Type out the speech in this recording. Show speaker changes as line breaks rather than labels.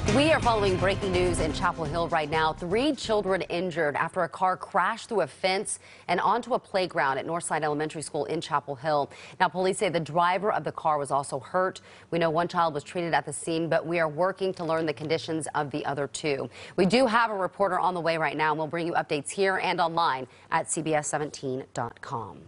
We are following breaking news in Chapel Hill right now. 3 children injured after a car crashed through a fence and onto a playground at Northside Elementary School in Chapel Hill. Now, police say the driver of the car was also hurt. We know one child was treated at the scene, but we are working to learn the conditions of the other 2. We do have a reporter on the way right now, and we'll bring you updates here and online at CBS17.com.